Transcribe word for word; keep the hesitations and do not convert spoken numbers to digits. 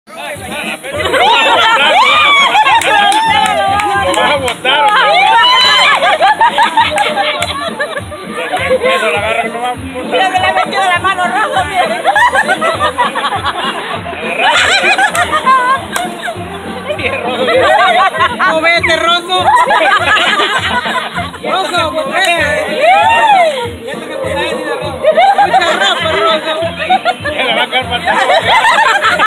Lo vas a botar. Eso la agarra que no va a botar. Mira que le he metido la mano roja, mire. ¡Movete, Rosso! ¡Rosso, movete! ¡Mucha ropa, Rosso! Ya le va a caer para